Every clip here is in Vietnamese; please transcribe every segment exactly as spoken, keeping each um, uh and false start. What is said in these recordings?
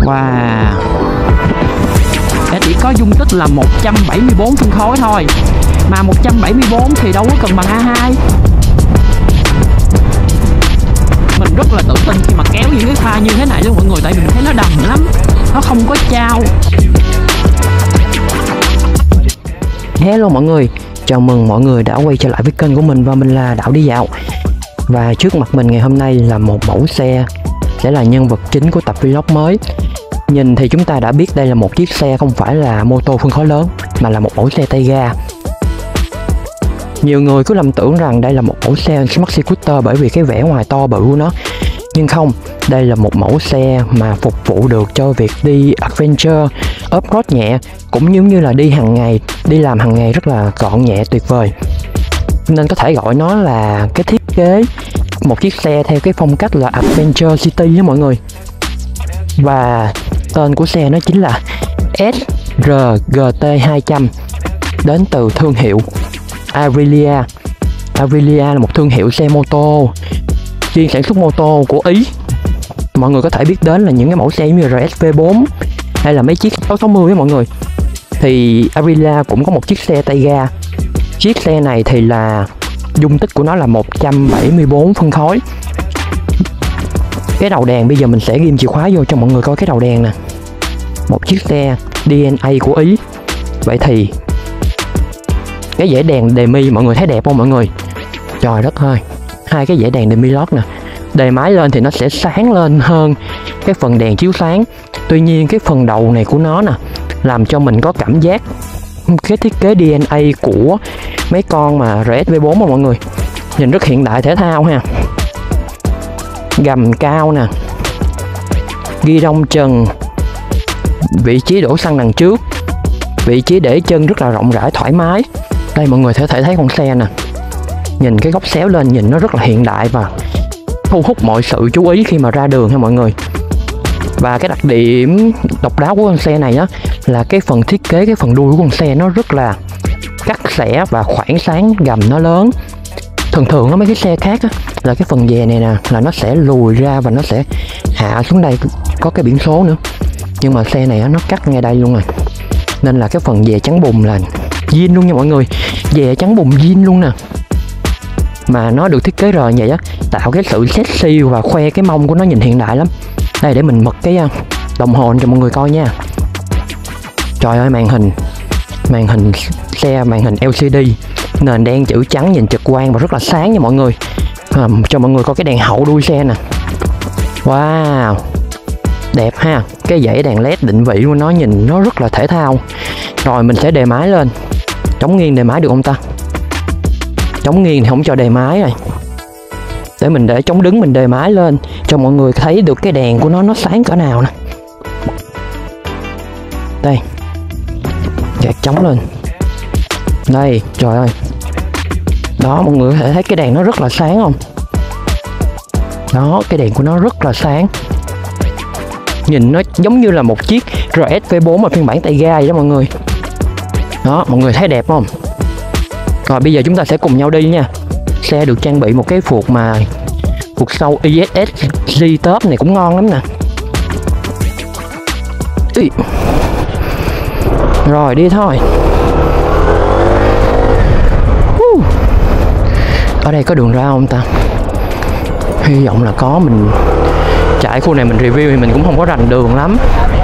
Wow, để chỉ có dung tích là một trăm bảy mươi bốn phân khối thôi, mà một trăm bảy mươi bốn thì đâu có cần bằng A hai. Mình rất là tự tin khi mà kéo những cái pha như thế này luôn mọi người, tại vì mình thấy nó đầm lắm, nó không có trao. Hello mọi người, chào mừng mọi người đã quay trở lại với kênh của mình, và mình là Đạo Đi Dạo. Và trước mặt mình ngày hôm nay là một mẫu xe sẽ là nhân vật chính của tập vlog mới. Nhìn thì chúng ta đã biết đây là một chiếc xe không phải là mô tô phân khối lớn, mà là một mẫu xe tay ga. Nhiều người cứ lầm tưởng rằng đây là một mẫu xe Smart Scooter bởi vì cái vẻ ngoài to bự của nó. Nhưng không, đây là một mẫu xe mà phục vụ được cho việc đi adventure, off-road nhẹ, cũng giống như là đi hàng ngày, đi làm hàng ngày rất là gọn nhẹ tuyệt vời. Nên có thể gọi nó là cái thiết kế một chiếc xe theo cái phong cách là Adventure City đó mọi người. Và tên của xe nó chính là S R G T hai trăm, đến từ thương hiệu Aprilia. Aprilia là một thương hiệu xe mô tô chuyên sản xuất mô tô của Ý. Mọi người có thể biết đến là những cái mẫu xe như R S V bốn hay là mấy chiếc sáu sáu mươi với mọi người. Thì Aprilia cũng có một chiếc xe tay ga. Chiếc xe này thì là dung tích của nó là một trăm bảy mươi bốn phân khối. Cái đầu đèn bây giờ mình sẽ ghim chìa khóa vô cho mọi người coi cái đầu đèn nè. Một chiếc xe D N A của Ý. Vậy thì cái dãy đèn đề mi mọi người thấy đẹp không mọi người? Trời đất ơi, hai cái dãy đèn đề mi lót nè. Đề máy lên thì nó sẽ sáng lên hơn cái phần đèn chiếu sáng. Tuy nhiên cái phần đầu này của nó nè làm cho mình có cảm giác cái thiết kế D N A của mấy con mà R S V bốn mà mọi người. Nhìn rất hiện đại thể thao ha. Gầm cao nè, ghi đông trần, vị trí đổ xăng đằng trước, vị trí để chân rất là rộng rãi thoải mái. Đây mọi người có thể thấy con xe nè, nhìn cái góc xéo lên nhìn nó rất là hiện đại và thu hút mọi sự chú ý khi mà ra đường ha mọi người. Và cái đặc điểm độc đáo của con xe này á là cái phần thiết kế, cái phần đuôi của con xe nó rất là cắt xẻ và khoảng sáng gầm nó lớn. Thường thường nó mấy cái xe khác á là cái phần dè này nè là nó sẽ lùi ra và nó sẽ hạ xuống đây, có cái biển số nữa. Nhưng mà xe này á nó cắt ngay đây luôn rồi, nên là cái phần dè trắng bùn là zin luôn nha mọi người. Dè trắng bùn zin luôn nè. Mà nó được thiết kế rồi vậy á, tạo cái sự sexy và khoe cái mông của nó nhìn hiện đại lắm. Đây để mình bật cái đồng hồ cho mọi người coi nha. Trời ơi, màn hình Màn hình xe, màn hình L C D, nền đen chữ trắng nhìn trực quan và rất là sáng nha mọi người. à, Cho mọi người coi cái đèn hậu đuôi xe nè. Wow, đẹp ha. Cái dãy đèn led định vị của nó nhìn nó rất là thể thao. Rồi mình sẽ đề máy lên. Chống nghiêng đề máy được không ta? Chống nghiêng thì không cho đề máy rồi. Để mình để chống đứng mình đề máy lên cho mọi người thấy được cái đèn của nó nó sáng cỡ nào nè. Đây, gạt chống lên. Đây, trời ơi. Đó, mọi người có thể thấy cái đèn nó rất là sáng không? Đó, cái đèn của nó rất là sáng. Nhìn nó giống như là một chiếc R S V bốn mà phiên bản tay ga vậy đó mọi người. Đó, mọi người thấy đẹp không? Rồi bây giờ chúng ta sẽ cùng nhau đi nha. Xe được trang bị một cái phuộc mà phuộc sau I S S G-top này cũng ngon lắm nè. Ý. Rồi đi thôi. uh. Ở đây có đường ra không ta? Hy vọng là có. Mình chạy khu này mình review thì mình cũng không có rành đường lắm.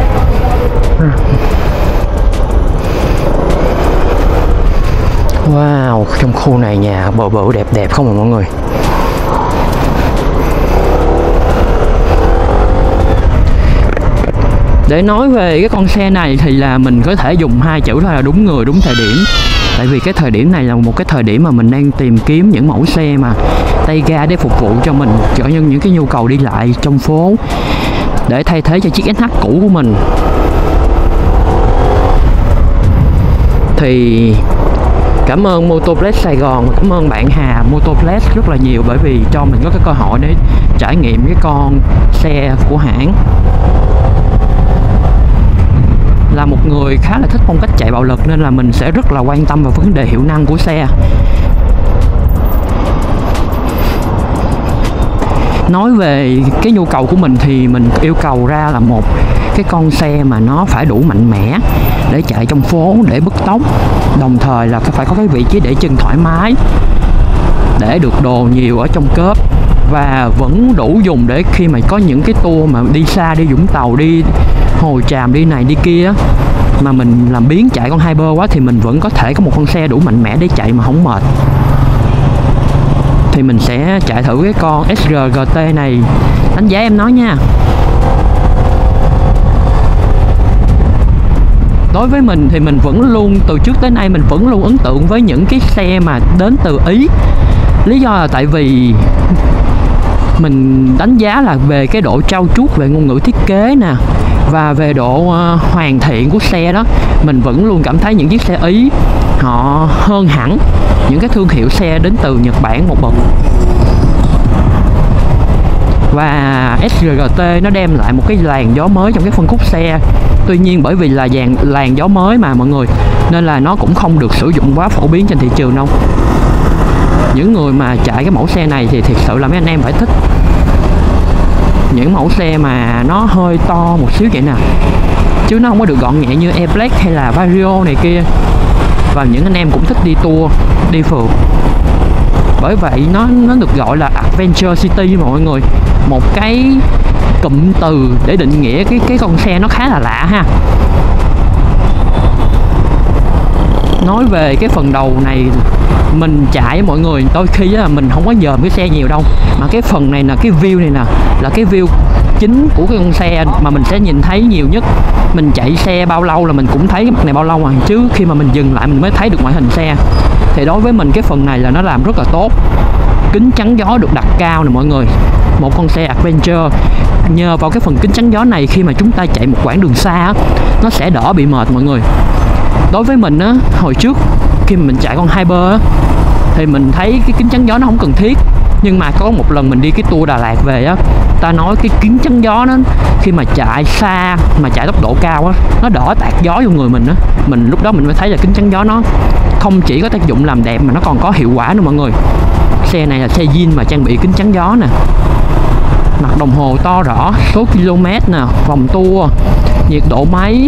Wow, trong khu này nhà bự bự đẹp đẹp không à mọi người. Để nói về cái con xe này thì là mình có thể dùng hai chữ thôi là đúng người đúng thời điểm. Tại vì cái thời điểm này là một cái thời điểm mà mình đang tìm kiếm những mẫu xe mà tay ga để phục vụ cho mình cho những những cái nhu cầu đi lại trong phố, để thay thế cho chiếc S H cũ của mình. Thì cảm ơn Motoplex Sài Gòn và cảm ơn bạn Hà Motoplex rất là nhiều, bởi vì cho mình có cái cơ hội để trải nghiệm cái con xe của hãng. Là một người khá là thích phong cách chạy bạo lực nên là mình sẽ rất là quan tâm vào vấn đề hiệu năng của xe. Nói về cái nhu cầu của mình thì mình yêu cầu ra là một cái con xe mà nó phải đủ mạnh mẽ để chạy trong phố, để bứt tốc, đồng thời là phải có cái vị trí để chân thoải mái, để được đồ nhiều ở trong cốp, và vẫn đủ dùng để khi mà có những cái tour mà đi xa, đi Vũng Tàu, đi Hồ Tràm, đi này đi kia mà mình làm biếng chạy con Hyper quá thì mình vẫn có thể có một con xe đủ mạnh mẽ để chạy mà không mệt. Thì mình sẽ chạy thử cái con ét rờ giê tê này, đánh giá em nói nha. Đối với mình thì mình vẫn luôn, từ trước tới nay mình vẫn luôn ấn tượng với những cái xe mà đến từ Ý. Lý do là tại vì mình đánh giá là về cái độ trau chuốt về ngôn ngữ thiết kế nè, và về độ uh, hoàn thiện của xe đó, mình vẫn luôn cảm thấy những chiếc xe Ý họ hơn hẳn những cái thương hiệu xe đến từ Nhật Bản một bậc. Và ét rờ giê tê nó đem lại một cái làn gió mới trong cái phân khúc xe. Tuy nhiên bởi vì là dàn làn gió mới mà mọi người, nên là nó cũng không được sử dụng quá phổ biến trên thị trường đâu. Những người mà chạy cái mẫu xe này thì thiệt sự là mấy anh em phải thích những mẫu xe mà nó hơi to một xíu vậy nè, chứ nó không có được gọn nhẹ như E-Black hay là Vario này kia. Và những anh em cũng thích đi tour, đi phượt, bởi vậy nó nó được gọi là Adventure City mọi người. Một cái cụm từ để định nghĩa cái cái con xe nó khá là lạ ha. Nói về cái phần đầu này mình chạy với mọi người, đôi khi là mình không có dòm cái xe nhiều đâu, mà cái phần này là cái view này nè, là cái view chính của cái con xe mà mình sẽ nhìn thấy nhiều nhất. Mình chạy xe bao lâu là mình cũng thấy cái mặt này bao lâu à, chứ khi mà mình dừng lại mình mới thấy được ngoại hình xe. Thì đối với mình cái phần này là nó làm rất là tốt. Kính chắn gió được đặt cao nè mọi người. Một con xe Adventure, nhờ vào cái phần kính chắn gió này, khi mà chúng ta chạy một quãng đường xa á, nó sẽ đỡ bị mệt mọi người. Đối với mình á, hồi trước khi mà mình chạy con Hyper á, thì mình thấy cái kính chắn gió nó không cần thiết. Nhưng mà có một lần mình đi cái tour Đà Lạt về á, ta nói cái kính chắn gió nó khi mà chạy xa, mà chạy tốc độ cao á, nó đỡ tạt gió vô người mình á. Mình lúc đó mình mới thấy là kính chắn gió nó không chỉ có tác dụng làm đẹp mà nó còn có hiệu quả nữa mọi người. Xe này là xe zin mà trang bị kính chắn gió nè, mặt đồng hồ to rõ, số km nè, vòng tua, nhiệt độ máy,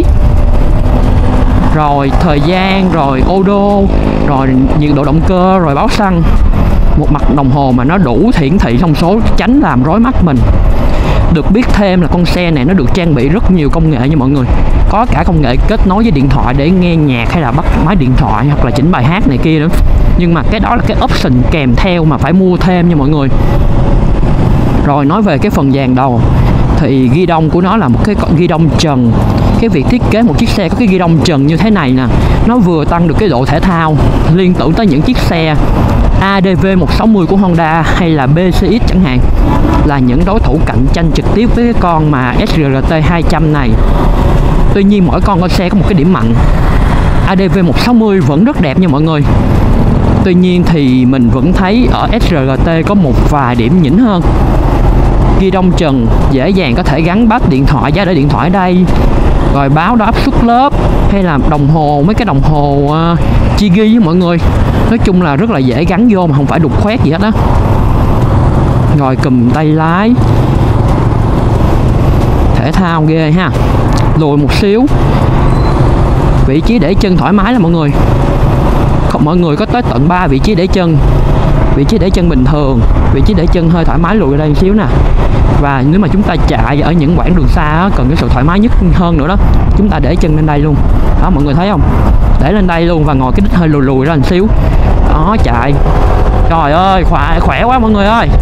rồi thời gian, rồi ô đô, rồi nhiệt độ động cơ, rồi báo xăng. Một mặt đồng hồ mà nó đủ hiển thị thông số, tránh làm rối mắt mình. Được biết thêm là con xe này nó được trang bị rất nhiều công nghệ nha mọi người. Có cả công nghệ kết nối với điện thoại để nghe nhạc hay là bắt máy điện thoại hoặc là chỉnh bài hát này kia nữa. Nhưng mà cái đó là cái option kèm theo mà phải mua thêm nha mọi người. Rồi nói về cái phần dàn đầu thì ghi đông của nó là một cái ghi đông trần. Cái việc thiết kế một chiếc xe có cái ghi đông trần như thế này nè, nó vừa tăng được cái độ thể thao liên tưởng tới những chiếc xe a đê vê một sáu mươi của Honda hay là bê xê ích chẳng hạn, là những đối thủ cạnh tranh trực tiếp với cái con mà ét rờ giê tê hai trăm này. Tuy nhiên mỗi con con xe có một cái điểm mạnh. a đê vê một sáu mươi vẫn rất đẹp nha mọi người. Tuy nhiên thì mình vẫn thấy ở ét rờ giê tê có một vài điểm nhỉnh hơn. Ghi đông trần dễ dàng có thể gắn bắt điện thoại, giá để điện thoại ở đây, rồi báo đo áp suất lớp, hay là đồng hồ, mấy cái đồng hồ uh, chi ghi với mọi người. Nói chung là rất là dễ gắn vô mà không phải đục khoét gì hết á. Rồi cùm tay lái thể thao ghê ha. Lùi một xíu, vị trí để chân thoải mái là mọi người. Mọi người có tới tận ba vị trí để chân. Vị trí để chân bình thường, vị trí để chân hơi thoải mái lùi đây một xíu nè. Và nếu mà chúng ta chạy ở những quãng đường xa á, cần cái sự thoải mái nhất hơn nữa đó, chúng ta để chân lên đây luôn. Đó mọi người thấy không? Để lên đây luôn và ngồi cái đít hơi lùi lùi ra một xíu. Đó chạy. Trời ơi, khỏe, khỏe quá mọi người ơi.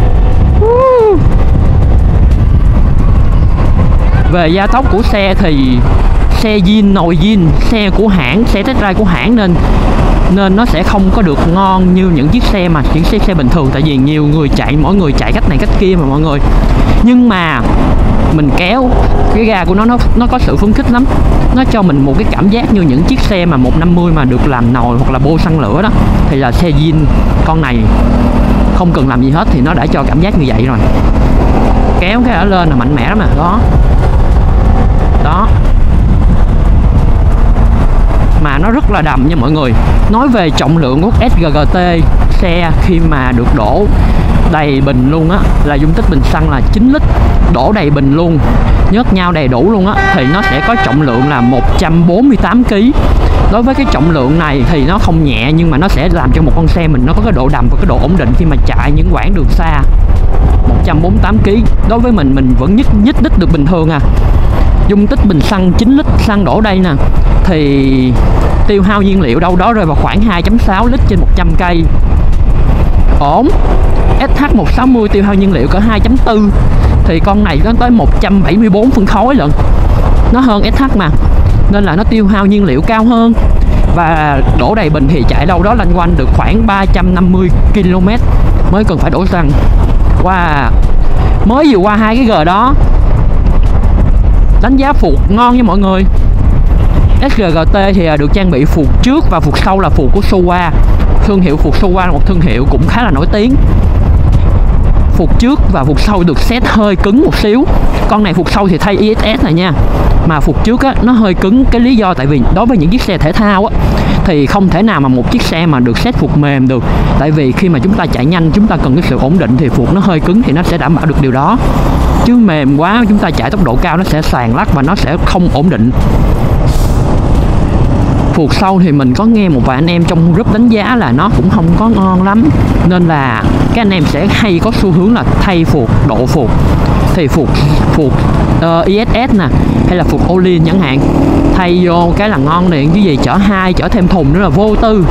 Về gia tốc của xe thì xe zin, nồi zin, xe của hãng, xe test drive của hãng nên nên nó sẽ không có được ngon như những chiếc xe mà những xe xe bình thường, tại vì nhiều người chạy, mỗi người chạy cách này cách kia mà mọi người. Nhưng mà mình kéo cái ga của nó nó nó có sự phấn khích lắm. Nó cho mình một cái cảm giác như những chiếc xe mà một năm mươi mà được làm nồi hoặc là bô xăng lửa đó, thì là xe zin con này không cần làm gì hết thì nó đã cho cảm giác như vậy rồi. Kéo cái ở lên là mạnh mẽ lắm nè, đó. Đó. Mà nó rất là đầm nha mọi người. Nói về trọng lượng của ét rờ giê tê, xe khi mà được đổ đầy bình luôn á, là dung tích bình xăng là chín lít, đổ đầy bình luôn, nhớt nhau đầy đủ luôn á, thì nó sẽ có trọng lượng là một trăm bốn mươi tám ki lô gam. Đối với cái trọng lượng này thì nó không nhẹ, nhưng mà nó sẽ làm cho một con xe mình nó có cái độ đầm và cái độ ổn định khi mà chạy những quãng đường xa. Một trăm bốn mươi tám ki lô gam đối với mình mình vẫn nhích nhích đích được bình thường à. Dung tích bình xăng chín lít xăng đổ đây nè, thì tiêu hao nhiên liệu đâu đó rơi vào khoảng hai phẩy sáu lít trên một trăm cây. Ổn. ét hát một sáu mươi tiêu hao nhiên liệu cỡ hai phẩy bốn, thì con này nó tới một trăm bảy mươi bốn phân khối lận. Nó hơn ét hát mà, nên là nó tiêu hao nhiên liệu cao hơn. Và đổ đầy bình thì chạy đâu đó loanh quanh được khoảng ba trăm năm mươi ki lô mét mới cần phải đổ xăng. Wow. Mới vừa qua hai cái G đó, đánh giá phuộc ngon nha mọi người. ét giê giê tê thì được trang bị phuộc trước và phuộc sau là phuộc của Showa. Thương hiệu phuộc Showa là một thương hiệu cũng khá là nổi tiếng. Phuộc trước và phuộc sau được set hơi cứng một xíu. Con này phuộc sau thì thay i ét ét này nha, mà phuộc trước á, nó hơi cứng. Cái lý do tại vì đối với những chiếc xe thể thao á, thì không thể nào mà một chiếc xe mà được set phuộc mềm được. Tại vì khi mà chúng ta chạy nhanh, chúng ta cần cái sự ổn định, thì phuộc nó hơi cứng thì nó sẽ đảm bảo được điều đó. Chứ mềm quá chúng ta chạy tốc độ cao nó sẽ sàn lắc và nó sẽ không ổn định. Phuộc sau thì mình có nghe một vài anh em trong group đánh giá là nó cũng không có ngon lắm, nên là các anh em sẽ hay có xu hướng là thay phuộc, độ phuộc. Thì phuộc phuộc uh, i ét ét nè, hay là phuộc Olin chẳng hạn, thay vô cái là ngon liền. Cái gì chở hai, chở thêm thùng nữa là vô tư.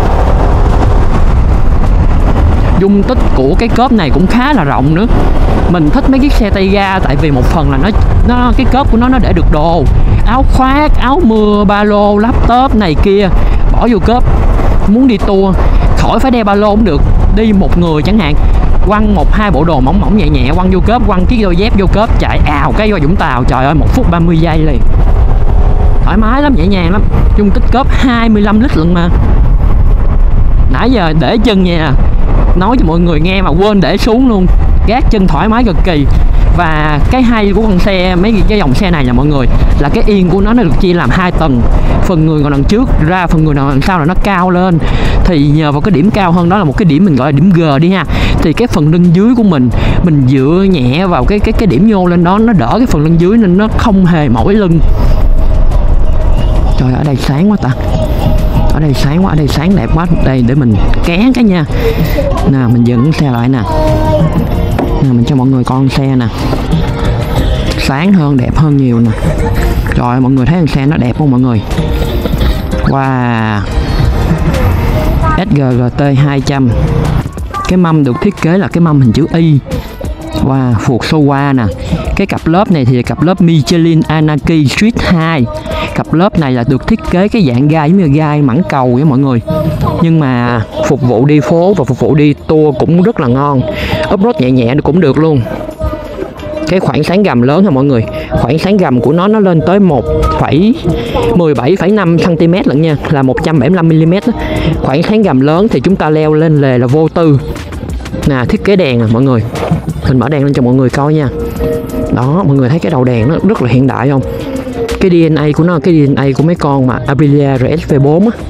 Dung tích của cái cốp này cũng khá là rộng nữa. Mình thích mấy chiếc xe tay ga tại vì một phần là nó nó cái cốp của nó nó để được đồ, áo khoác, áo mưa, ba lô, laptop này kia bỏ vô cốp. Muốn đi tour khỏi phải đeo ba lô cũng được, đi một người chẳng hạn, quăng một hai bộ đồ mỏng mỏng nhẹ nhẹ quăng vô cốp, quăng chiếc đôi dép vô cốp, chạy ào cái qua Vũng Tàu, trời ơi, một phút ba mươi giây liền, thoải mái lắm, nhẹ nhàng lắm. Dung tích cốp hai mươi lăm lít lận mà. Nãy giờ để chân nha, nói cho mọi người nghe mà quên để xuống luôn, gác chân thoải mái cực kỳ. Và cái hay của con xe, mấy cái dòng xe này là mọi người, là cái yên của nó nó được chia làm hai tầng. Phần người ngồi đằng trước ra, phần người nào đằng sau là nó cao lên. Thì nhờ vào cái điểm cao hơn đó là một cái điểm mình gọi là điểm G đi ha, thì cái phần lưng dưới của mình mình dựa nhẹ vào cái cái cái điểm nhô lên đó, nó đỡ cái phần lưng dưới nên nó không hề mỏi lưng. Trời, ở đây sáng quá ta. Ở đây sáng quá, ở đây sáng đẹp quá. Đây để mình ké cái nha. Nè, mình dừng xe lại nè. Nè, mình cho mọi người coi con xe nè. Sáng hơn, đẹp hơn nhiều nè. Rồi, mọi người thấy con xe nó đẹp không mọi người? Wow. ét giê giê tê hai trăm. Cái mâm được thiết kế là cái mâm hình chữ Y. Wow, phuộc Showa nè. Cái cặp lớp này thì cặp lớp Michelin Anaki Street hai. Cặp lớp này là được thiết kế cái dạng gai giống như gai mảng cầu với mọi người, nhưng mà phục vụ đi phố và phục vụ đi tour cũng rất là ngon. Off-road nhẹ nhẹ cũng được luôn. Cái khoảng sáng gầm lớn ha mọi người, khoảng sáng gầm của nó nó lên tới một phẩy mười bảy phẩy năm xăng ti mét lận nha, là một trăm bảy mươi lăm mi li mét. Khoảng sáng gầm lớn thì chúng ta leo lên lề là vô tư. Nè, thiết kế đèn nè mọi người, mình mở đèn lên cho mọi người coi nha. Đó, mọi người thấy cái đầu đèn nó rất là hiện đại không? Cái đê en a của nó, cái đê en a của mấy con mà Aprilia rờ ét vê bốn á.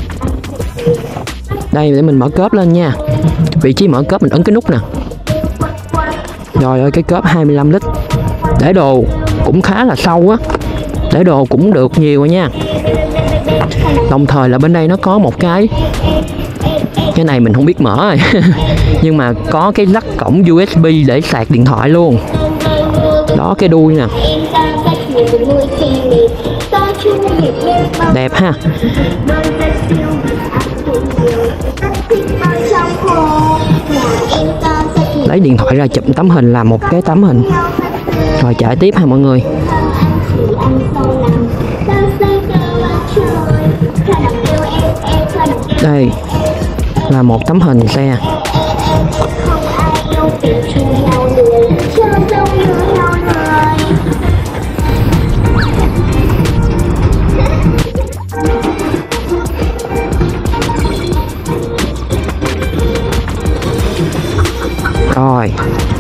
Đây, để mình mở cốp lên nha. Vị trí mở cốp mình ấn cái nút nè. Rồi ơi, cái cốp hai mươi lăm lít. Để đồ cũng khá là sâu á. Để đồ cũng được nhiều rồi nha. Đồng thời là bên đây nó có một cái Cái này mình không biết mở rồi. Nhưng mà có cái lắc cổng u ét bê để sạc điện thoại luôn. Đó, cái đuôi nè. Đẹp ha. Lấy điện thoại ra chụp tấm hình làm một cái tấm hình. Rồi chạy tiếp ha mọi người. Đây là một tấm hình xe. Rồi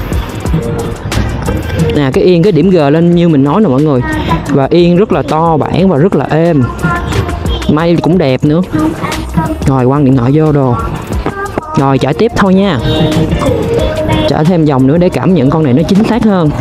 nè, cái yên cái điểm G lên như mình nói nè mọi người, và yên rất là to bản và rất là êm, may cũng đẹp nữa. Rồi quăng điện thoại vô đồ. Rồi chạy tiếp thôi nha. Chạy thêm vòng nữa để cảm nhận con này nó chính xác hơn.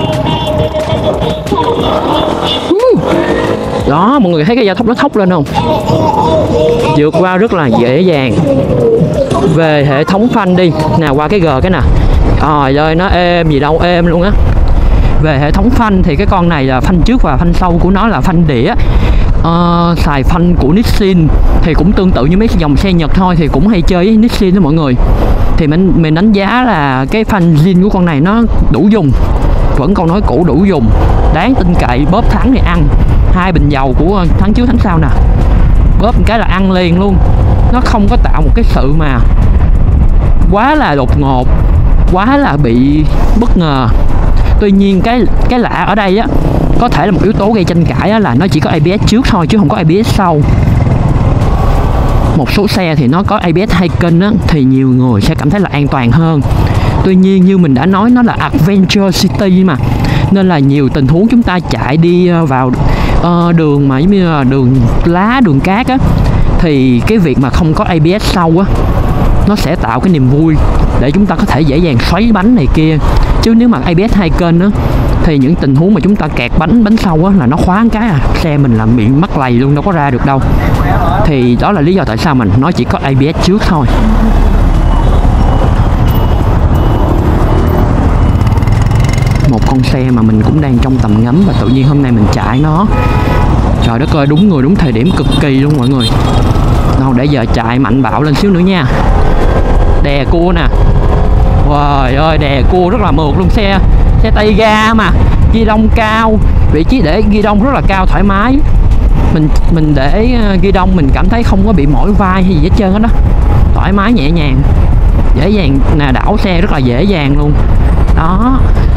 Đó, mọi người thấy cái gia tốc nó thốc lên không? Vượt qua rất là dễ dàng. Về hệ thống phanh đi, nào qua cái G cái nè. Trời ơi, nó êm gì đâu, êm luôn á. Về hệ thống phanh thì cái con này là phanh trước và phanh sau của nó là phanh đĩa. Uh, xài phanh của Nissin thì cũng tương tự như mấy dòng xe Nhật thôi, thì cũng hay chơi với Nissin đó mọi người. Thì mình mình đánh giá là cái phanh zin của con này nó đủ dùng, vẫn câu nói cũ đủ dùng, đáng tin cậy. Bóp thắng thì ăn, hai bình dầu của thắng trước thắng sau nè, bóp một cái là ăn liền luôn. Nó không có tạo một cái sự mà quá là đột ngột, quá là bị bất ngờ. Tuy nhiên cái cái lạ ở đây á, có thể là một yếu tố gây tranh cãi á, là nó chỉ có a bê ét trước thôi chứ không có a bê ét sau. Một số xe thì nó có a bê ét hai kênh á, thì nhiều người sẽ cảm thấy là an toàn hơn. Tuy nhiên như mình đã nói, nó là Adventure City mà, nên là nhiều tình huống chúng ta chạy đi vào uh, đường mà giống như là đường lá, đường cát á, thì cái việc mà không có a bê ét sau á, nó sẽ tạo cái niềm vui để chúng ta có thể dễ dàng xoáy bánh này kia. Chứ nếu mà a bê ét hai kênh á, thì những tình huống mà chúng ta kẹt bánh bánh sau á, là nó khóa cái à, xe mình làm bị mắc lầy luôn, đâu có ra được đâu. Thì đó là lý do tại sao mình nói chỉ có a bê ét trước thôi. Một con xe mà mình cũng đang trong tầm ngắm, và tự nhiên hôm nay mình chạy nó, trời đất ơi, đúng người đúng thời điểm cực kỳ luôn mọi người. Đâu để giờ chạy mạnh bạo lên xíu nữa nha. Đè cua nè, trời ơi, đè cua rất là mượt luôn. Xe xe tay ga mà, ghi đông cao, vị trí để ghi đông rất là cao, thoải mái. Mình mình để ghi đông mình cảm thấy không có bị mỏi vai hay gì hết trơn hết đó, thoải mái nhẹ nhàng, dễ dàng nè, đảo xe rất là dễ dàng luôn đó.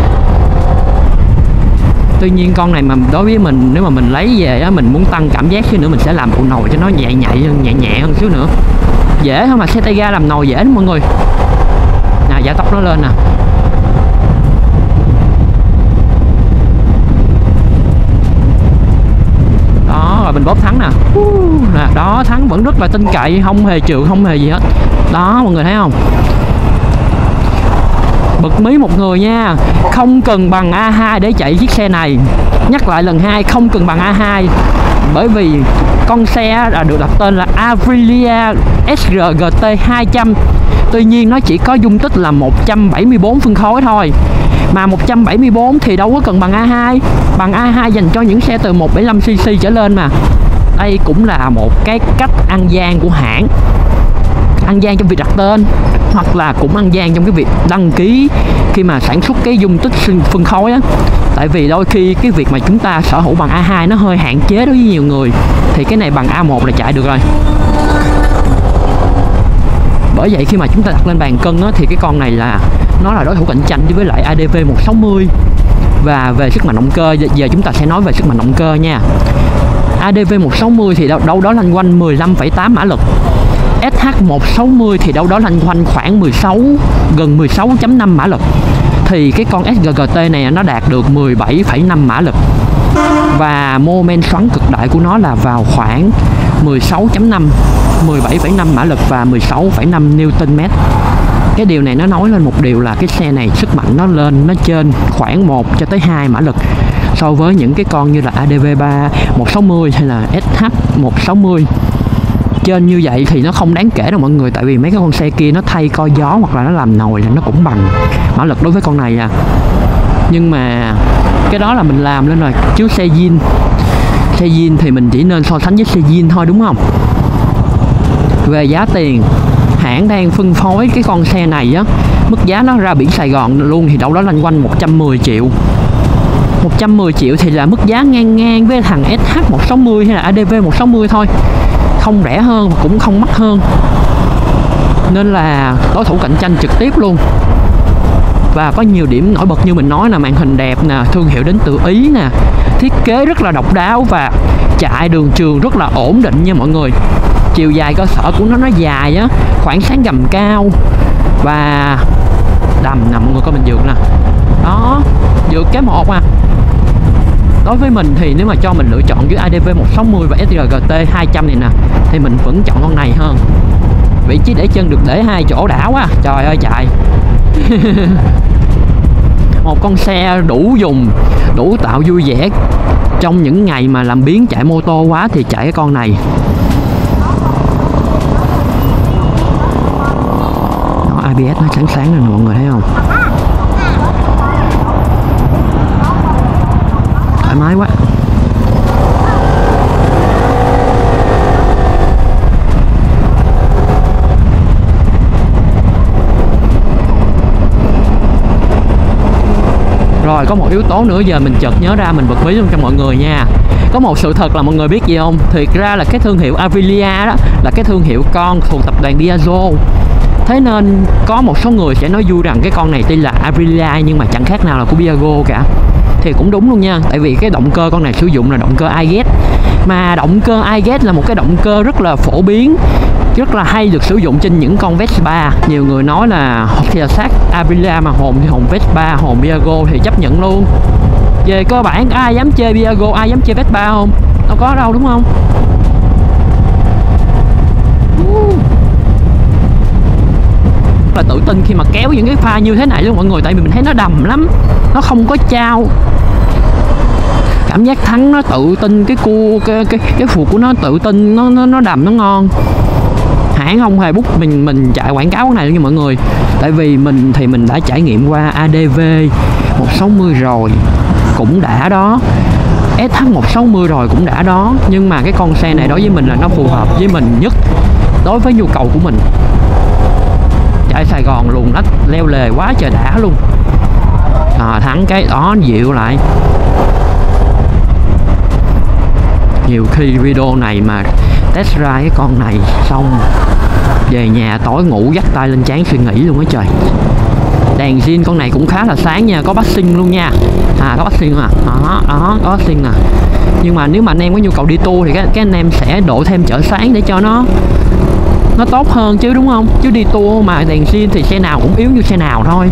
Tuy nhiên con này mà đối với mình, nếu mà mình lấy về á, mình muốn tăng cảm giác xíu nữa, mình sẽ làm bộ nồi cho nó nhẹ nhạy hơn, nhẹ nhẹ hơn xíu nữa. Dễ thôi mà, xe tay ga làm nồi dễ lắm mọi người. Nè, gia tốc nó lên nè. Đó, rồi mình bóp thắng nè. Nè, đó, thắng vẫn rất là tin cậy, không hề trượt, không hề gì hết. Đó, mọi người thấy không? Bật mí một người nha, không cần bằng a hai để chạy chiếc xe này. Nhắc lại lần hai, không cần bằng a hai, bởi vì con xe đã được đặt tên là Aprilia ét rờ giê tê hai trăm. Tuy nhiên nó chỉ có dung tích là một trăm bảy mươi bốn phân khối thôi. Mà một trăm bảy mươi bốn thì đâu có cần bằng a hai. Bằng a hai dành cho những xe từ một trăm bảy mươi lăm xê xê trở lên mà. Đây cũng là một cái cách ăn gian của hãng, ăn gian trong việc đặt tên, hoặc là cũng ăn gian trong cái việc đăng ký khi mà sản xuất cái dung tích phân khối á. Tại vì đôi khi cái việc mà chúng ta sở hữu bằng a hai nó hơi hạn chế đối với nhiều người, thì cái này bằng a một là chạy được rồi. Bởi vậy khi mà chúng ta đặt lên bàn cân á, thì cái con này là nó là đối thủ cạnh tranh với lại a đê vê một sáu mươi. Và về sức mạnh động cơ, giờ chúng ta sẽ nói về sức mạnh động cơ nha. a đê vê một sáu mươi thì đâu, đâu đó loanh quanh mười lăm phẩy tám mã lực. ét hát một sáu mươi thì đâu đó loanh quanh khoảng mười sáu, gần mười sáu phẩy năm mã lực. Thì cái con ét rờ giê tê này nó đạt được mười bảy phẩy năm mã lực. Và mô men xoắn cực đại của nó là vào khoảng mười sáu phẩy năm, mười bảy phẩy năm mã lực và mười sáu phẩy năm Newton mét. Cái điều này nó nói lên một điều là cái xe này sức mạnh nó lên, nó trên khoảng một cho tới hai mã lực so với những cái con như là a đê vê ba một sáu mươi hay là ét hát một sáu mươi. Trên như vậy thì nó không đáng kể đâu mọi người, tại vì mấy cái con xe kia nó thay co gió hoặc là nó làm nồi là nó cũng bằng mã lực đối với con này à. Nhưng mà cái đó là mình làm lên rồi, chứ xe zin xe zin thì mình chỉ nên so sánh với xe zin thôi, đúng không? Về giá tiền, hãng đang phân phối cái con xe này á, mức giá nó ra biển Sài Gòn luôn thì đâu đó loanh quanh một trăm mười triệu. Một trăm mười triệu thì là mức giá ngang ngang với thằng ét hát một sáu mươi hay là a đê vê một sáu mươi thôi, không rẻ hơn và cũng không mắc hơn, nên là đối thủ cạnh tranh trực tiếp luôn. Và có nhiều điểm nổi bật như mình nói là màn hình đẹp nè, thương hiệu đến từ Ý nè, thiết kế rất là độc đáo và chạy đường trường rất là ổn định nha mọi người. Chiều dài cơ sở của nó nó dài á, khoảng sáng gầm cao và đầm nè mọi người, coi mình vượt nè, đó, vượt cái một à. Đối với mình thì nếu mà cho mình lựa chọn giữa a đê vê một sáu mươi và ét rờ giê tê hai trăm này nè, thì mình vẫn chọn con này hơn. Vị trí để chân được để hai chỗ đã quá, trời ơi chạy. Một con xe đủ dùng, đủ tạo vui vẻ trong những ngày mà làm biếng chạy mô tô quá thì chạy cái con này. Đó, a bê ét nó sáng sáng rồi mọi người thấy không? Thoải mái quá. Rồi có một yếu tố nữa giờ mình chợt nhớ ra, mình bật mí luôn cho mọi người nha. Có một sự thật là mọi người biết gì không? Thiệt ra là cái thương hiệu Aprilia đó là cái thương hiệu con thuộc tập đoàn Piaggio. Thế nên có một số người sẽ nói vui rằng cái con này tuy là Aprilia nhưng mà chẳng khác nào là của Piaggio cả. Thì cũng đúng luôn nha, tại vì cái động cơ con này sử dụng là động cơ iGet. Mà động cơ iGet là một cái động cơ rất là phổ biến, rất là hay được sử dụng trên những con Vespa. Nhiều người nói là thì là sát Aprilia mà hồn thì hồn Vespa, hồn Piaggio thì chấp nhận luôn. Về cơ bản ai dám chơi Piaggio, ai dám chơi Vespa không? Đâu có đâu đúng không? Là tự tin khi mà kéo những cái pha như thế này luôn mọi người, tại vì mình thấy nó đầm lắm, nó không có trao. Cảm giác thắng nó tự tin, cái cua cái cái cái phuộc của nó tự tin, nó nó nó đầm, nó ngon. Hãng không hề bút mình mình chạy quảng cáo cái này luôn nha mọi người, tại vì mình thì mình đã trải nghiệm qua a đê vê một sáu mươi rồi cũng đã đó, ét hát một sáu mươi rồi cũng đã đó, nhưng mà cái con xe này đối với mình là nó phù hợp với mình nhất đối với nhu cầu của mình. Chạy Sài Gòn luồn lách leo lề quá trời đã luôn. À, thắng cái đó dịu lại. Nhiều khi video này mà test ra cái con này xong về nhà tối ngủ dắt tay lên trán suy nghĩ luôn á trời. Đèn zin con này cũng khá là sáng nha, có passing luôn nha. À có passing à, đó, đó có passing nè. Nhưng mà nếu mà anh em có nhu cầu đi tour thì cái, cái anh em sẽ đổ thêm chở sáng để cho nó nó tốt hơn chứ đúng không? Chứ đi tour mà đèn zin thì xe nào cũng yếu như xe nào thôi.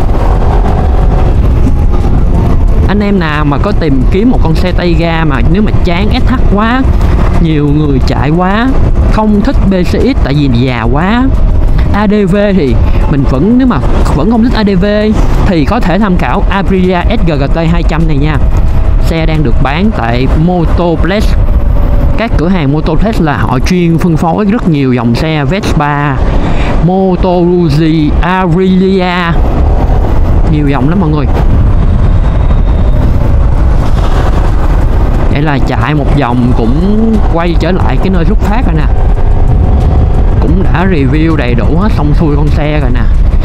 Anh em nào mà có tìm kiếm một con xe tay ga mà nếu mà chán ét hát quá, nhiều người chạy quá, không thích bê xê ích tại vì già quá, a đê vê thì mình vẫn, nếu mà vẫn không thích a đê vê thì có thể tham khảo Aprilia ét giê giê tê hai trăm này nha. Xe đang được bán tại Motoplex. Các cửa hàng Motoplex là họ chuyên phân phối rất nhiều dòng xe Vespa, Moto Guzzi, Aprilia, nhiều dòng lắm mọi người. Vậy là chạy một vòng cũng quay trở lại cái nơi xuất phát rồi nè, cũng đã review đầy đủ hết xong xuôi con xe rồi nè.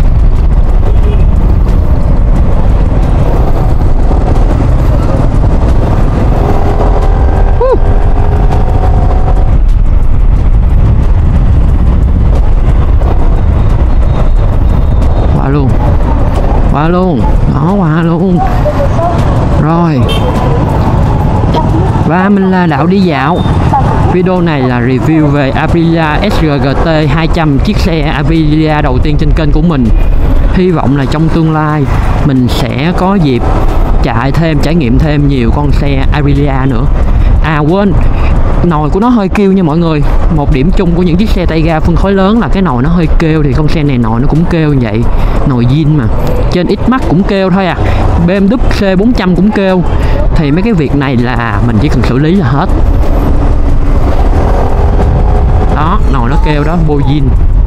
Qua luôn, qua luôn, đó qua luôn. Rồi, và mình là Đạo Đi Dạo. Video này là review về Aprilia ét giê giê tê hai trăm, chiếc xe Aprilia đầu tiên trên kênh của mình. Hy vọng là trong tương lai mình sẽ có dịp chạy thêm, trải nghiệm thêm nhiều con xe Aprilia nữa. À quên, nồi của nó hơi kêu nha mọi người. Một điểm chung của những chiếc xe tay ga phân khối lớn là cái nồi nó hơi kêu, thì con xe này nồi nó cũng kêu như vậy. Nồi zin mà. Trên X-Max cũng kêu thôi à, bê em vê C bốn trăm cũng kêu. Thì mấy cái việc này là mình chỉ cần xử lý là hết. Đó, nồi nó kêu đó, bô zin.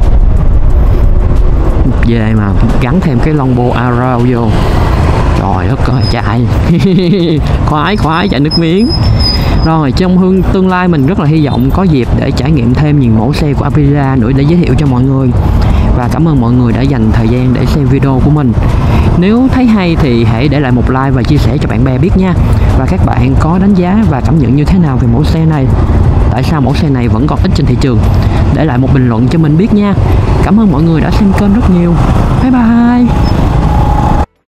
Về mà gắn thêm cái longbo Arrow vô, trời đất ơi chạy khoái khoái chạy nước miếng. Rồi trong hương tương lai mình rất là hy vọng có dịp để trải nghiệm thêm nhiều mẫu xe của Aprilia nữa để giới thiệu cho mọi người. Và cảm ơn mọi người đã dành thời gian để xem video của mình. Nếu thấy hay thì hãy để lại một like và chia sẻ cho bạn bè biết nha. Và các bạn có đánh giá và cảm nhận như thế nào về mẫu xe này? Tại sao mẫu xe này vẫn còn ít trên thị trường? Để lại một bình luận cho mình biết nha. Cảm ơn mọi người đã xem kênh rất nhiều. Bye bye.